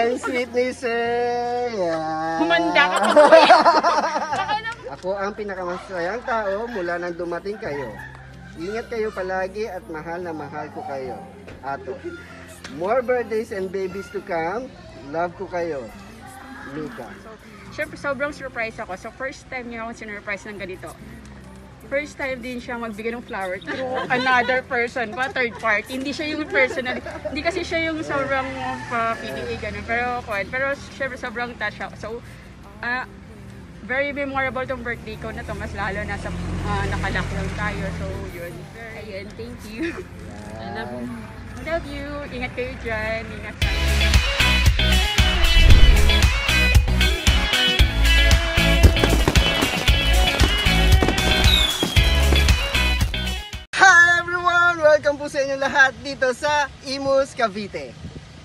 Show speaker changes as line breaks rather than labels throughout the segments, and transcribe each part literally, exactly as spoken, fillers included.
and sweetness, sir. Yeah.
Humanda ka pa.
Ako ang pinakamasayang tao mula nang dumating kayo. Ingat kayo palagi at mahal na mahal ko kayo. Ato. More birthdays and babies to come. Love ko kayo. Mika.
Siyempre, sobrang surprise ako. So, first time niya ako sinurprise ng ganito. First time din siya magbigay ng flower through another person pa, third party. Hindi siya yung personal. Hindi kasi siya yung sobrang uh, P D A ganun. Pero, pero siyempre, sobrang touch ako. So, uh, very memorable tong birthday ko na to. Mas lalo na sa uh, nakalockdown tayo. So, yun. Ayun, thank you. I love you. I love you. Ingat kayo dyan. Ingat kayo.
Welcome po sa inyo lahat dito sa Imus, Cavite.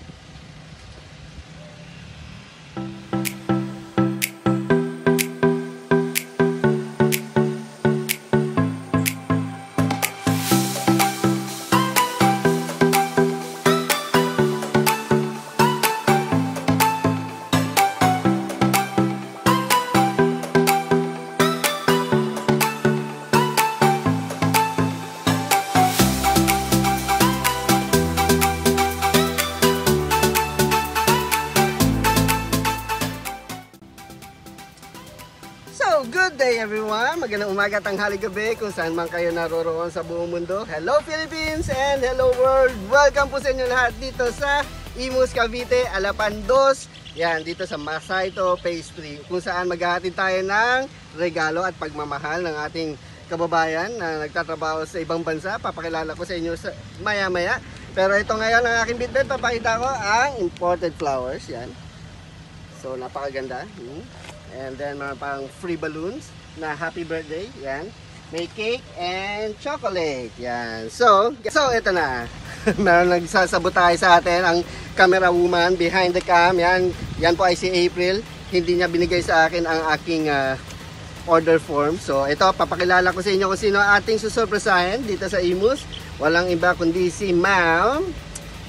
Good day everyone! Magandang umaga, tanghali, gabi kung saan man kayo naroroon sa buong mundo. Hello Philippines and hello world! Welcome po sa inyo lahat dito sa Imus, Cavite, Alapan dos. Yan, dito sa Masayto Phase three kung saan maghahatid tayo ng regalo at pagmamahal ng ating kababayan na nagtatrabaho sa ibang bansa. Papakilala ko sa inyo sa maya maya. Pero ito ngayon ang aking bitbit, papakita ko ang imported flowers. Yan. So napakaganda. Hmm. And then mga pang free balloons na happy birthday. Yan. May cake and chocolate. Yan. So, so ito na. Meron nagsasabot tayo sa atin ang camera woman behind the cam. Yan. Yan po ay si April. Hindi niya binigay sa akin ang aking uh, order form. So ito, papakilala ko sa inyo kung sino ating susurpresahin dito sa Imus. Walang iba kundi si Ma'am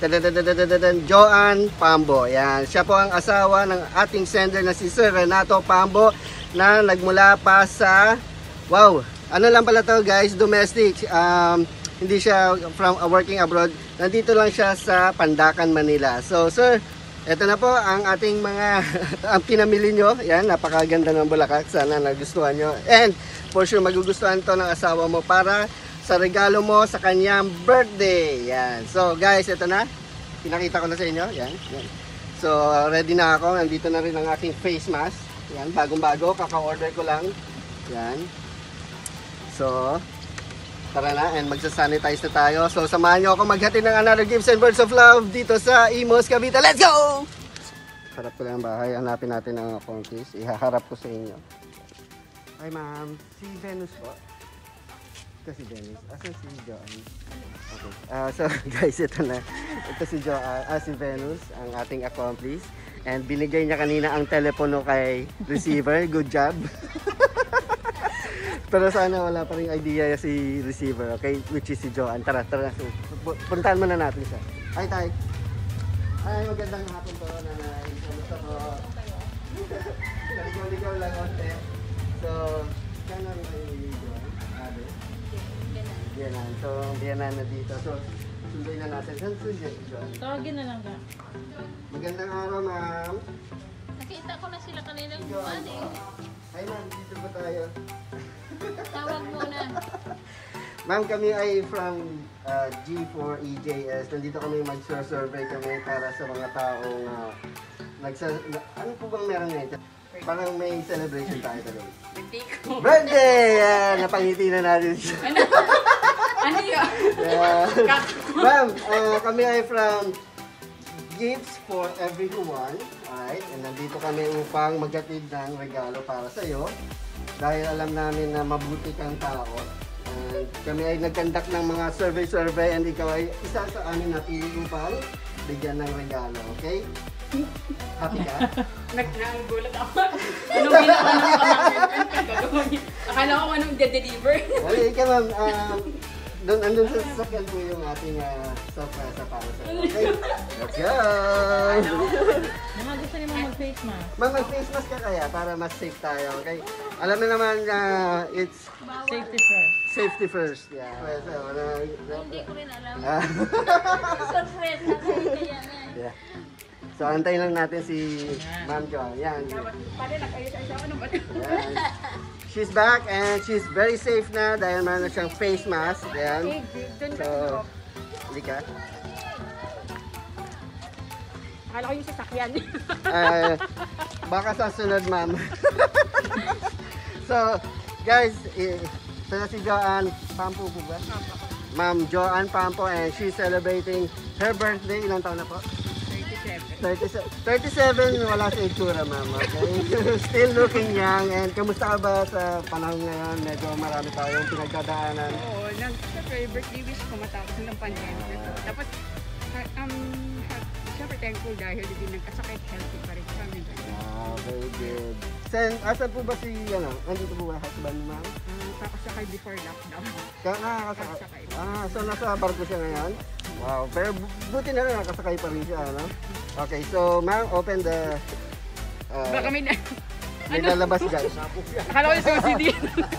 Joan Pambo. Yan. Siya po ang asawa ng ating sender na si Sir Renato Pambo na nagmula pa sa, wow, ano lang pala to guys, domestic. Um, hindi siya from uh, working abroad. Nandito lang siya sa Pandacan, Manila. So Sir, ito na po ang ating mga ang pinamili nyo. Yan, napakaganda ng bulaklak. Sana nagustuhan nyo. And for sure magugustuhan to ng asawa mo para sa regalo mo sa kanyang birthday. Yan. So guys, ito na. Pinakita ko na sa inyo. Yan. Yan. So ready na ako. Nandito na rin ang aking face mask. Yan. Bagong-bago. Kaka-order ko lang. Yan. So tara na. And magsasanitize na tayo. So samahan nyo ako maghatid ng another gifts and words of love dito sa Imus, Cavite. Let's go! Harap ko lang ang bahay. Hanapin natin ang accomplice. Ihaharap ko sa inyo. Hi ma'am. Si Venus po. Ito si Dennis. Asan si Joan? Okay. Uh, so guys, ito na. Ito si Joan, uh, si Venus, ang ating accomplice. And binigay niya kanina ang telepono kay receiver. Good job. Pero sana wala pa rin idea si receiver. Okay? Which is si Joan. Tara, tara. So, puntahan muna natin siya. Hi, Tay. Ay, magandang hapon po, nanay. Kamusta po? Ligaw-ligaw lang konti. So, kaya rin Biyanan. So, biyanan na dito. So, sunduin na natin. Saan sunduin?
Tawagin na lang ba?
Magandang araw, ma'am.
Nakita ko na sila kanilang buwan eh.
Hi, ma'am. Dito ba tayo?
Tawag muna.
Ma'am, kami ay from uh, G four E J S. Nandito kami mag-survey kami para sa mga taong uh, nagsa... Ano po bang meron ngayon? Parang may celebration tayo talaga.
Birthday ko.
Birthday! Uh, napangiti na natin siya.
Ano? Ano yun?
Yeah. Ma'am, uh, kami ay from Gifts for Everyone. Alright, and nandito kami upang maghatid ng regalo para sa iyo. Dahil alam namin na mabuti kang tao. And kami ay nagkandak ng mga survey-survey and ikaw ay isa sa amin napili upang bigyan ng regalo. Okay? Happy ka?
Nagnagulat ako. Anong ginawa ng pamangkin? Akala ko anong de-deliver.
Okay, ikaw ma'am. Um, doon, andun sa sasakyan po yung ating uh, surprise para sa okay? Let's go!
Mga gusto niyo mag-face mask.
Ma'am, mag-face mask ka kaya para mas safe tayo, okay? Alam mo naman na it's
Safety first.
safety first. Yeah. So, ano,
Hindi ko rin alam.
ah,
Surprise na kayo kaya na.
yeah. So, antayin lang natin si Ma'am Jo. Yan.
Pare, nag-ayos-ayos ako ng bato.
Yan. She's back and she's very safe na dahil meron na siyang face mask. Yan.
Doon ka
So,
sa
halika.
Akala ko yung sasakyan.
Uh, baka sa sunod, ma'am. So, guys, eh, ito na si Joanne Pampo po ba? Ma'am Joanne Pampo and she's celebrating her birthday. Ilang taon na po?
thirty-seven.
thirty-seven, wala sa itsura, ma'am. Okay? Still looking young. And kamusta ka ba sa panahon ngayon? Medyo marami tayong pinagdadaanan.
Oo, nag siyempre birthday wish ko matapos ng pandemic. Dapat, uh, um, siyempre thankful dahil hindi nagkasakit, healthy pa rin kami.
Wow, very good. Sen, asan po ba si, ano, nandito po ba husband, ma'am?
Um, kakasakay before lockdown.
Ka nakakasakay.
Kakasakay.
Ah, so nasa barko siya ngayon? Wow, pero bu- buti na rin nakasakay pa rin siya, ano? Okay, so ma'am, open the... Uh,
Baka may na...
may lalabas dyan.
Akala ko yung susi din.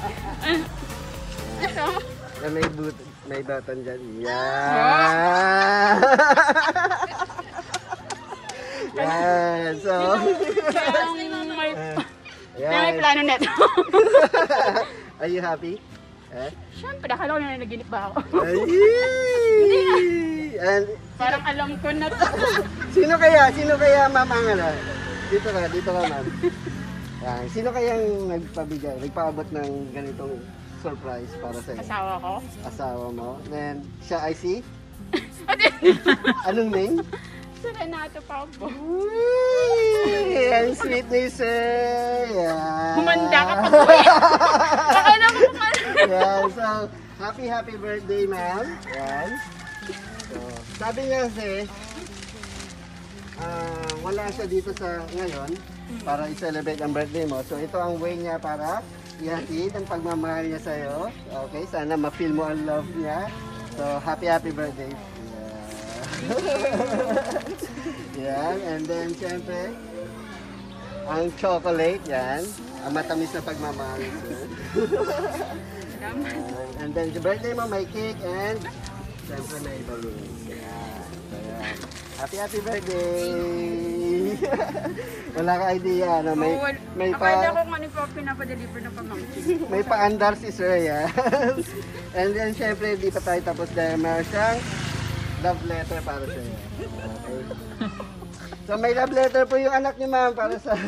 Ano?
Yan, may, but may button dyan. Yan! Yan, so...
Yung may...
Yan.
Yung may plano neto.
Are you happy? Eh?
Siyempre, akala ko na nanaginip ba ako.
Ay! And,
Parang alam ko na to.
sino kaya? Sino kaya, ma'am, ang ano? Dito ka, dito ka, ma'am. Yan. Sino kayang nagpabigay, nagpaabot ng ganitong surprise para sa iyo?
Asawa ko.
Asawa mo. Then, siya ay si? Anong name?
Sa Renato pa po.
Uy! Ang sweet ni sir! Yan.
Humanda ka pa po eh. Akala ko pa.
Yan. So, happy, happy birthday, ma'am. Yan. So, sabi niya kasi, ah, wala siya dito sa ngayon para i-celebrate ang birthday mo. So, ito ang way niya para ihatid ang pagmamahal niya sa'yo. Okay, sana ma-feel mo ang love niya. So, happy, happy birthday. Yeah. Yan, and then, syempre, ang chocolate, yan. Ang matamis na pagmamahal.
Salamat.
Uh, and then, the birthday mo, may cake and siyempre may balloons. Yan. So, yan. Happy, happy birthday! Wala ka idea, no? May,
Oo, wal-
may
akala ko
pa,
kung ano pa pinapa-deliver ng pamangkin.
may paandar si sir, yan. And then, syempre, di pa tayo tapos dahil meron siyang love letter para sa iyo. Okay. So, may love letter po yung anak niyo, ma'am, para sa...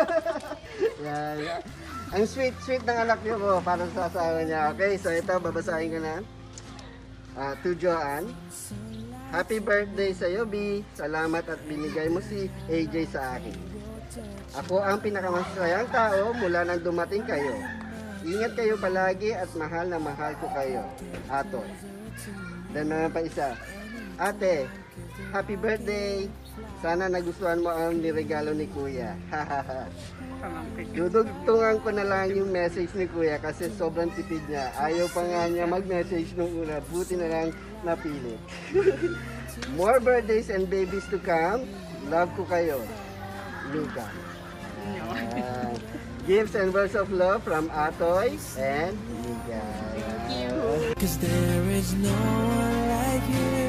Yan. Ang sweet, sweet ng anak niyo po para sa asawa niya. Okay, so ito, babasahin ko na. Uh, to Joanne. Happy birthday sa iyo, B. Salamat at binigay mo si A J sa akin. Ako ang pinakamasayang tao mula nang dumating kayo. Ingat kayo palagi at mahal na mahal ko kayo. Ato. Then meron pa isa. Ate, happy birthday! Sana nagustuhan mo ang niregalo ni Kuya.
Pamangkin.
Dudugtungan ko na lang yung message ni Kuya kasi sobrang tipid niya. Ayaw pa nga niya mag-message nung una. Buti na lang napilit. More birthdays and babies to come. Love ko kayo. Mika. Uh, gifts and words of love from Atoy and Mika.
Thank you.
Cause there is no one like you.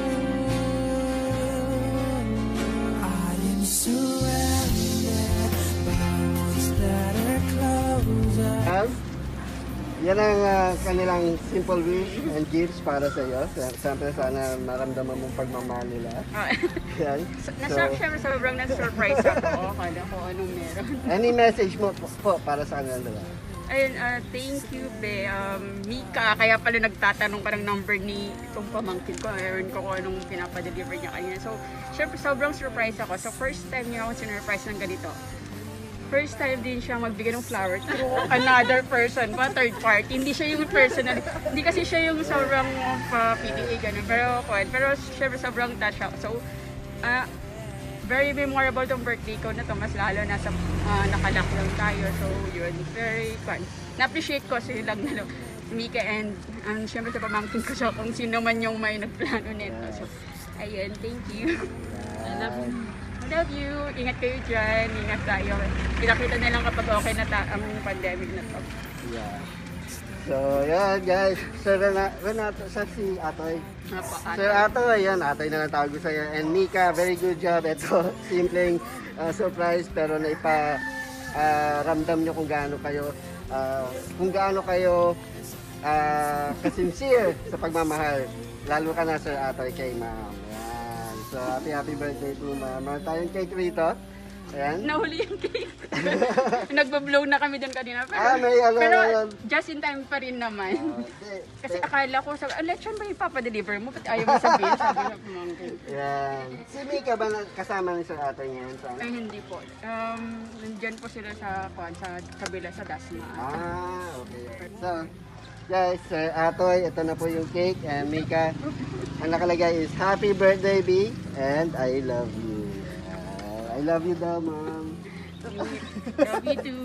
I am surrounded by ones that are closer.
Um, yan ang uh, kanilang simple wish and gifts para sa iyo. Siyempre sana maramdaman mong pagmamahal nila.
Ah,
Yan.
Nasa, syempre, sobrang na-surprise ako. Akala ko anong meron.
Any message mo po, po para sa kanilang dalawa?
Ayun, uh, thank you, be. Um, Mika, kaya pala nagtatanong ka ng number ni itong pamangkin ko. Ayun ko kung anong pinapadeliver niya kanina. So, syempre, sobrang surprise ako. So, first time niya ako sinurprise ng ganito. First time din siya magbigay ng flower through another person, pa third party. Hindi siya yung personal. Hindi kasi siya yung sobrang uh, P D A ganun. Pero, pero syempre, sobrang touch ako. So, uh, very memorable tong birthday ko na to, mas lalo na sa uh, nakalockdown tayo. So yun, very fun. Na-appreciate ko silang dalawa. Mika and um, syempre sa pamangkin ko siya kung sino man yung may nagplano nito. So, ayun, thank you.
I love you.
I love you. Ingat kayo dyan. Ingat tayo. Pinakita na lang kapag okay na ta ang pandemic na to.
Yeah. So, yan guys. Sir Renato, Renato sa si Atoy.
Apo,
Sir Atoy, yan. Atoy na lang tawag ko sa'yo. And Mika, very good job. Ito, simpleng uh, surprise pero naipa uh, ramdam nyo kung gaano kayo uh, kung gaano kayo uh, kasincere sa pagmamahal. Lalo ka na Sir Atoy kay ma'am. Yan. So, happy happy birthday to ma'am. Meron tayong cake rito. Ayan.
Nahuli yung cake. Nagba-blow na kami doon kanina. Pero,
Ah, may ano,
pero
ano.
just in time pa rin naman.
Okay.
Kasi akala ko, sabi, ah, lechon ba ipapadeliver mo? Ba't ayaw mo sabihin? Sabi na pamangkin.
Yan. Si Mika ba na- kasama ni Sir Atoy ngayon? Sa...
Ay, hindi po. Um, nandyan po sila sa, kwan, sa kabila sa Dasma.
Ah, okay. So, guys, Sir Atoy, ito na po yung cake. And Mika, ang nakalagay is Happy Birthday, B. And I love you. Ah, I love you daw, ma'am.
Love you too.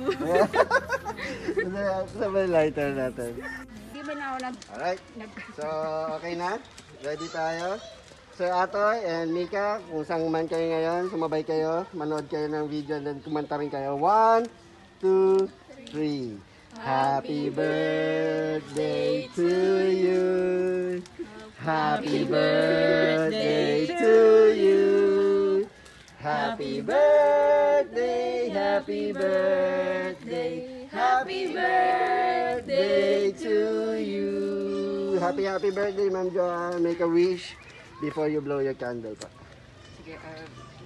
Sabay lighter natin.
Di ba na ako nag...
Alright.
nag
So, okay na? Ready tayo? Sir Atoy and Mika, kung saan man kayo ngayon, sumabay kayo, manood kayo ng video, and then kumanta rin kayo. One, two, three. Happy birthday to you. Happy birthday to you. Happy birthday, happy birthday, happy birthday to you. Happy happy birthday, Ma'am Joanne. Make a wish before you blow your candle pa.
Sige, uh...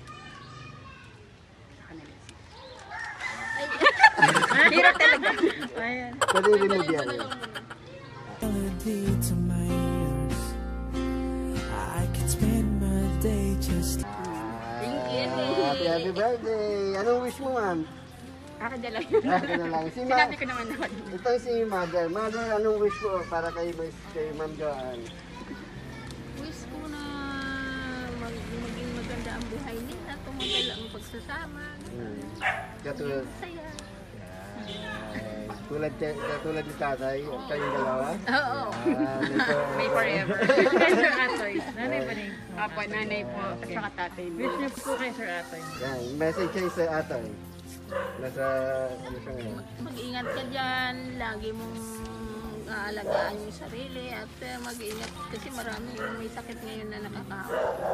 Hirap talaga.
Ayan.
Pwede remove yan.
Melody to my ears. I could spend my day just.
Ah, happy happy birthday. Anong wish mo, ma'am?
Akin na lang yun.
Ah, ito na lang. Si Ma
Sinabi ko naman naman.
ito si Mother. Mother, anong wish mo para kay, kay Ma'am Joanne?
Wish ko na mag maging maganda ang buhay nila, tumagal ang pagsasama.
Hmm. Katulad,
Saya.
ah, tulad, katulad ni tatay, kayong dalawa.
Oo.
Ah, dito,
May forever.
Sir Atoy. Nanay pa rin.
Apo, nanay po, at saka tatay mo.
Wish niyo po kay Sir Atoy.
yan, message kay Sir Atoy. Nasa, ano siya ngayon?
Mag-ingat ka dyan, lagi mong aalagaan yung sarili at uh, mag-ingat kasi marami yung may sakit ngayon na nakakahawa.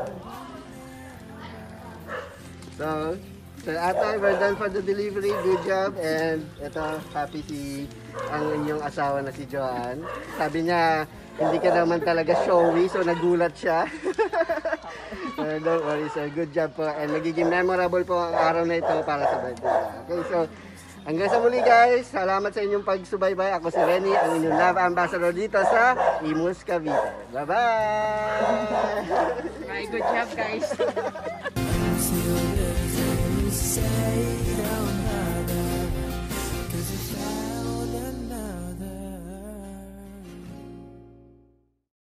So, Sir Atoy, we're done for the delivery. Good job. And ito, happy si ang inyong asawa na si Joanne. Sabi niya, hindi ka naman talaga showy, so nagulat siya. So, don't worry, sir. Good job po. And magiging memorable po ang araw na ito para sa birthday niya. Okay, so hanggang sa muli guys. Salamat sa inyong pagsubaybay. Ako si Renny, ang inyong love ambassador dito sa Imus Cavite. Bye-bye!
Bye, good job guys.
Until the day you say